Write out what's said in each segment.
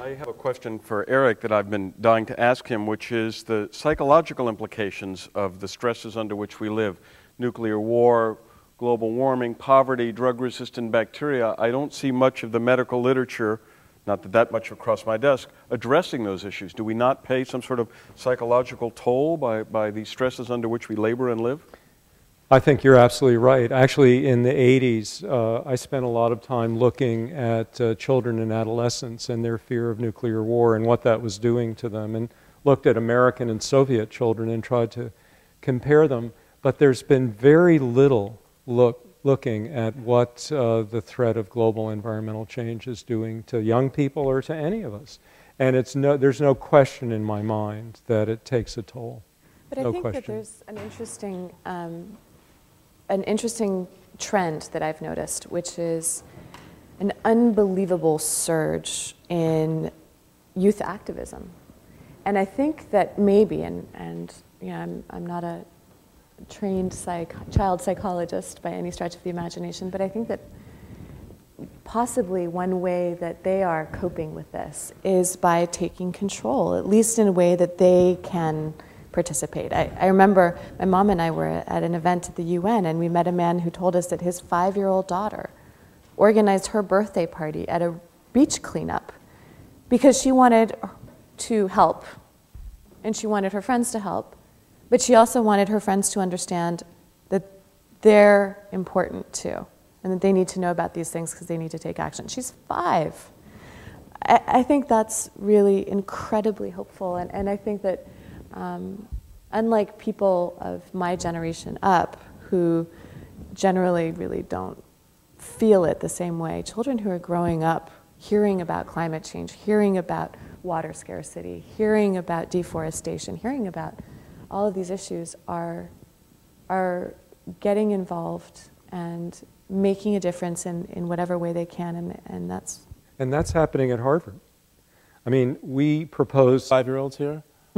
I have a question for Eric that I've been dying to ask him, which is the psychological implications of the stresses under which we live. Nuclear war, global warming, poverty, drug-resistant bacteria. I don't see much of the medical literature, not that much across my desk, addressing those issues. Do we not pay some sort of psychological toll by these stresses under which we labor and live? I think you're absolutely right. Actually, in the 80s, I spent a lot of time looking at children and adolescents and their fear of nuclear war and what that was doing to them, and looked at American and Soviet children and tried to compare them. But there's been very little looking at what the threat of global environmental change is doing to young people or to any of us. And there's no question in my mind that it takes a toll. But I think that there's an interesting trend that I've noticed, which is an unbelievable surge in youth activism. And I think that maybe, and you know, I'm not a trained child psychologist by any stretch of the imagination, but I think that possibly one way that they are coping with this is by taking control, at least in a way that they can participate. I remember my mom and I were at an event at the UN, and we met a man who told us that his 5-year-old daughter organized her birthday party at a beach cleanup because she wanted to help and she wanted her friends to help, but she also wanted her friends to understand that they're important too and that they need to know about these things because they need to take action. She's 5. I think that's really incredibly hopeful, and I think that unlike people of my generation up, who generally really don't feel it the same way, children who are growing up hearing about climate change, hearing about water scarcity, hearing about deforestation, hearing about all of these issues are getting involved and making a difference in whatever way they can, and that's happening at Harvard. I mean, we proposed 5-year-olds here.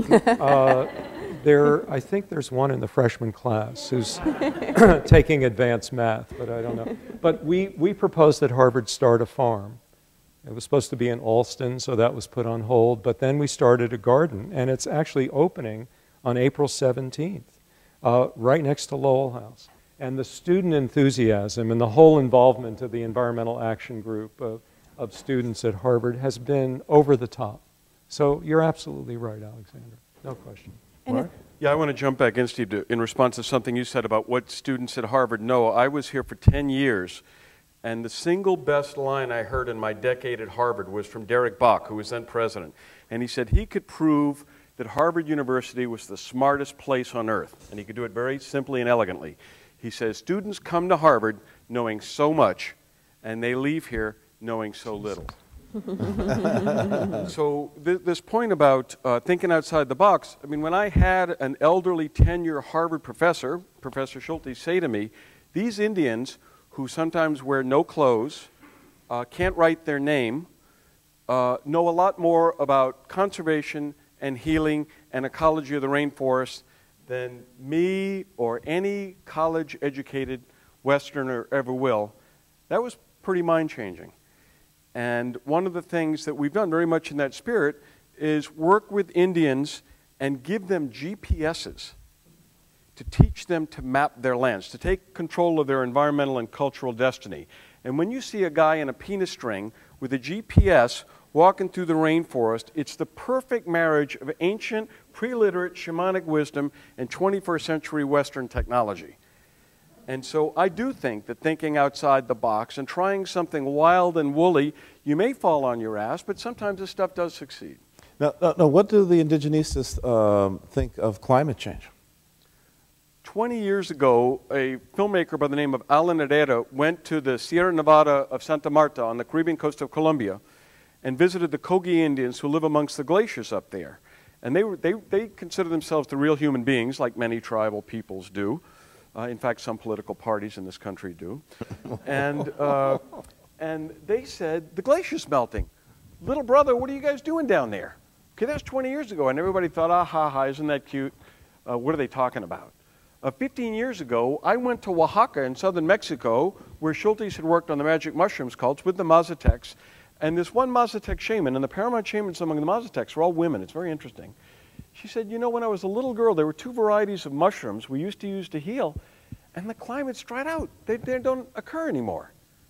I think there's one in the freshman class who's taking advanced math, but I don't know. But we proposed that Harvard start a farm. It was supposed to be in Alston, so that was put on hold. But then we started a garden, and it's actually opening on April 17th, right next to Lowell House. And the student enthusiasm and the whole involvement of the Environmental Action Group of students at Harvard has been over the top. So you're absolutely right, Alexandra. No question. Mark? Yeah, I want to jump back in, Steve, in response to something you said about what students at Harvard know. I was here for 10 years, and the single best line I heard in my decade at Harvard was from Derek Bach, who was then president. And he said he could prove that Harvard University was the smartest place on earth, and he could do it very simply and elegantly. He says, students come to Harvard knowing so much, and they leave here knowing so little. So this point about thinking outside the box, I mean, when I had an elderly 10-year Harvard professor, Professor Schulte, say to me, these Indians who sometimes wear no clothes, can't write their name, know a lot more about conservation and healing and ecology of the rainforest than me or any college-educated Westerner ever will. That was pretty mind-changing. And one of the things that we've done very much in that spirit is work with Indians and give them GPSs to teach them to map their lands, to take control of their environmental and cultural destiny. And when you see a guy in a penis string with a GPS walking through the rainforest, it's the perfect marriage of ancient, pre-literate shamanic wisdom and 21st century Western technology. And so I do think that thinking outside the box and trying something wild and woolly, you may fall on your ass, but sometimes this stuff does succeed. Now, what do the indigenistas think of climate change? 20 years ago, a filmmaker by the name of Alan Herrera went to the Sierra Nevada of Santa Marta on the Caribbean coast of Colombia and visited the Kogi Indians who live amongst the glaciers up there. And they consider themselves the real human beings, like many tribal peoples do. In fact, some political parties in this country do. And they said, the glacier's melting. Little brother, what are you guys doing down there? Okay, that's 20 years ago, and everybody thought, ah, ha, ha, isn't that cute? What are they talking about? 15 years ago, I went to Oaxaca in southern Mexico, where Schultes had worked on the magic mushrooms cults with the Mazatecs, And this one Mazatec shaman, and the paramount shamans among the Mazatecs were all women. It's very interesting. She said, you know, when I was a little girl, there were 2 varieties of mushrooms we used to use to heal, and the climate's dried out. They don't occur anymore.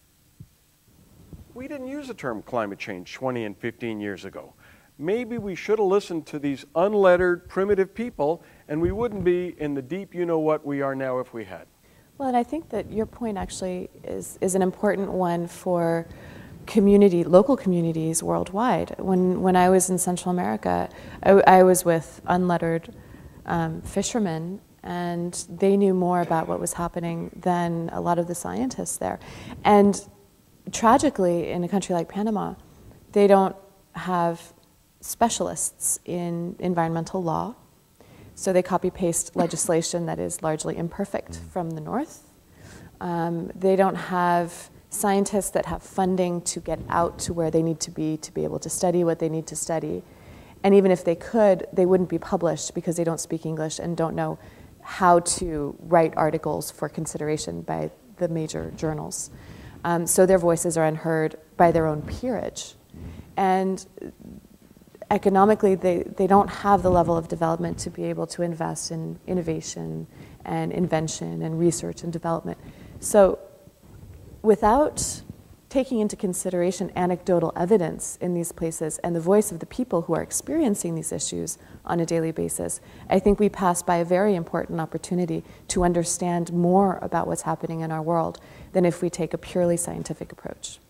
We didn't use the term climate change 20 and 15 years ago. Maybe we should have listened to these unlettered, primitive people, and we wouldn't be in the deep you-know-what we are now if we had. Well, and I think that your point actually is an important one for local communities worldwide. When I was in Central America, I was with unlettered fishermen, and they knew more about what was happening than a lot of the scientists there. And tragically, in a country like Panama, they don't have specialists in environmental law, so they copy-paste legislation that is largely imperfect from the north. They don't have scientists that have funding to get out to where they need to be able to study what they need to study. And even if they could, they wouldn't be published because they don't speak English and don't know how to write articles for consideration by the major journals. So their voices are unheard by their own peerage. And economically, they don't have the level of development to be able to invest in innovation and invention and research and development. So without taking into consideration anecdotal evidence in these places and the voice of the people who are experiencing these issues on a daily basis, I think we pass by a very important opportunity to understand more about what's happening in our world than if we take a purely scientific approach.